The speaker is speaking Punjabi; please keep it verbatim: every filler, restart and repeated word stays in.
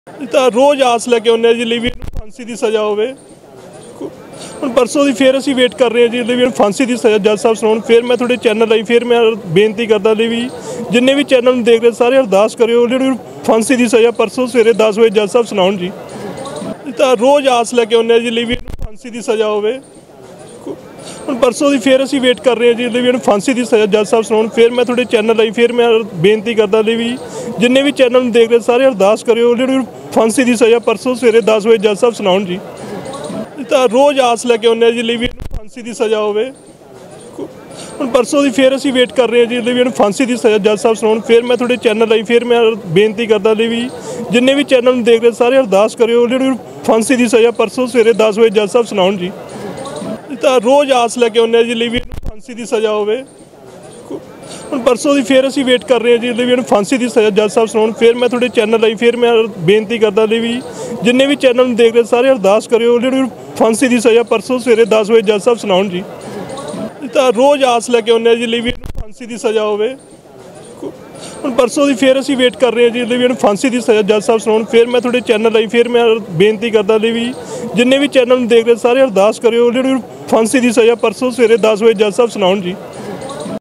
ਤਾਂ ਰੋਜ਼ ਆਸ ਲੈ ਕੇ ਆਉਂਦੇ ਜੀ ਲਈ ਵੀ ਇਹਨੂੰ ਫਾਂਸੀ ਦੀ ਸਜ਼ਾ ਹੋਵੇ। ਹੁਣ ਪਰਸੋਂ ਦੀ ਫਿਰ ਅਸੀਂ ਵੇਟ ਕਰ ਰਹੇ ਹਾਂ ਜੀ ਲਈ ਵੀ ਇਹਨੂੰ ਫਾਂਸੀ ਦੀ ਸਜ਼ਾ ਜੱਜ ਸਾਹਿਬ ਸੁਣਾਉਣ। ਫਿਰ ਮੈਂ ਤੁਹਾਡੇ ਚੈਨਲ ਲਈ ਫਿਰ ਮੈਂ ਬੇਨਤੀ ਕਰਦਾ ਲਈ ਵੀ ਜਿੰਨੇ ਵੀ ਚੈਨਲ ਨੂੰ ਦੇਖ ਰਹੇ ਸਾਰੇ ਅਰਦਾਸ ਕਰਿਓ ਜਿਹੜੀ ਫਾਂਸੀ ਦੀ ਸਜ਼ਾ ਪਰਸੋਂ ਸਵੇਰੇ ਦਸ ਵਜੇ ਜੱਜ ਸਾਹਿਬ ਸੁਣਾਉਣ ਜੀ। ਤਾਂ ਰੋਜ਼ ਆਸ ਲੈ ਕੇ ਆਉਂਦੇ ਜੀ ਲਈ ਵੀ ਇਹਨੂੰ ਫਾਂਸੀ ਦੀ ਸਜ਼ਾ ਹੋਵੇ। ਹੁਣ ਪਰਸੋਂ ਦੀ ਫਿਰ ਅਸੀਂ ਵੇਟ ਕਰ ਰਹੇ ਹਾਂ ਜੀ ਲਈ ਵੀ ਇਹਨੂੰ ਫਾਂਸੀ ਦੀ ਸਜ਼ਾ ਜੱਜ ਸਾਹਿਬ ਸੁਣਾਉਣ। ਫਿਰ ਮੈਂ ਤੁਹਾਡੇ ਚੈਨਲ ਲਈ ਫਿਰ ਮੈਂ ਬੇਨਤੀ ਕਰਦਾ ਲਈ ਵੀ ਜਿੰਨੇ ਵੀ ਚੈਨਲ ਨੂੰ ਦੇਖ ਰਹੇ ਸਾਰੇ ਅਰਦਾਸ ਕਰਿਓ ਜਿਹੜੀ ਫਾਂਸੀ ਦੀ ਸਜ਼ਾ ਪਰਸੋਂ ਸਵੇਰੇ ਦਸ ਵਜੇ ਜੱਜ ਸਾਹਿਬ ਸੁਣਾਉਣ ਜੀ। ਤਾਂ ਰੋਜ਼ ਆਸ ਲੈ ਕੇ ਆਉਂਦੇ ਜੀ ਲਈ ਵੀ ਇਹਨੂੰ ਫਾਂਸੀ ਦੀ ਸਜ਼ਾ ਹੋਵੇ। ਹੁਣ ਪਰਸੋਂ ਦੀ ਫਿਰ ਅਸੀਂ ਵੇਟ ਕਰ ਰਹੇ ਹਾਂ ਜੀ ਲਈ ਵੀ ਇਹਨੂੰ ਫਾਂਸੀ ਦੀ ਸਜ਼ਾ ਜੱਜ ਸਾਹਿਬ ਸੁਣਾਉਣ। ਫਿਰ ਮੈਂ ਤੁਹਾਡੇ ਚੈਨਲ ਲਈ ਫਿਰ ਮੈਂ ਬੇਨਤੀ ਕਰਦਾ ਲਈ ਵੀ ਜਿੰਨੇ ਵੀ ਚੈਨਲ ਨੂੰ ਦੇਖ ਰਹੇ ਸਾਰੇ ਅਰਦਾਸ ਕਰਿਓ ਜਿਹੜੀ ਫਾਂਸੀ ਦੀ ਸਜ਼ਾ ਪਰਸੋਂ ਸਵੇਰੇ ਦਸ ਵਜੇ ਜੱਜ ਸਾਹਿਬ ਸੁਣਾਉਣ ਜੀ। ਤਾਂ ਰੋਜ਼ ਆਸ ਲੈ ਕੇ ਆਉਂਦੇ ਜੀ ਲਈ ਵੀ ਇਹਨੂੰ ਫਾਂਸੀ ਦੀ ਸਜ਼ਾ ਹੋਵੇ। ਹੁਣ ਪਰਸੋਂ ਦੀ ਫਿਰ ਅਸੀਂ ਵੇਟ ਕਰ ਰਹੇ ਹਾਂ ਜੀ ਲਈ ਵੀ ਇਹਨੂੰ ਫਾਂਸੀ ਦੀ ਸਜ਼ਾ ਜੱਜ ਸਾਹਿਬ ਸੁਣਾਉਣ। ਫਿਰ ਮੈਂ ਤੁਹਾਡੇ ਚੈਨਲ ਲਈ ਫਿਰ ਮੈਂ ਬੇਨਤੀ ਕਰਦਾ ਲਈ ਵੀ ਜਿੰਨੇ ਵੀ ਚੈਨਲ ਨੂੰ ਦੇਖ ਰਹੇ ਸਾਰੇ ਅਰਦਾਸ ਕਰਿਓ ਜਿਹੜੀ ਫਾਂਸੀ ਦੀ ਸਜ਼ਾ ਪਰਸੋਂ ਸਵੇਰੇ ਦਸ ਵਜੇ ਜੱਜ ਸਾਹਿਬ ਸੁਣਾਉਣ ਜੀ। ਤਾਂ ਰੋਜ਼ ਆਸ ਲੈ ਕੇ ਆਉਂਦੇ ਜੀ ਲਈ ਵੀ ਇਹਨੂੰ ਫਾਂਸੀ ਦੀ ਸਜ਼ਾ ਹੋਵੇ। ਹੁਣ ਪਰਸੋਂ ਦੀ ਫਿਰ ਅਸੀਂ ਵੇਟ ਕਰ ਰਹੇ ਹਾਂ ਜੀ ਲਈ ਵੀ ਇਹਨੂੰ ਫਾਂਸੀ ਦੀ ਸਜ਼ਾ ਜੱਜ ਸਾਹਿਬ ਸੁਣਾਉਣ। ਫਿਰ ਮੈਂ ਤੁਹਾਡੇ ਚੈਨਲ ਲਈ ਫਿਰ ਮੈਂ ਬੇਨਤੀ ਕਰਦਾ ਲਈ ਵੀ ਜਿੰਨੇ ਵੀ ਚੈਨਲ ਨੂੰ ਦੇਖ ਰਹੇ ਸਾਰੇ ਅਰਦਾਸ ਕਰਿਓ ਜਿਹੜੀ ਫਾਂਸੀ ਦੀ ਸਜ਼ਾ ਪਰਸੋਂ ਸਵੇਰੇ ਦਸ ਵਜੇ ਜੱਜ ਸਾਹਿਬ ਸੁਣਾਉਣ ਜੀ।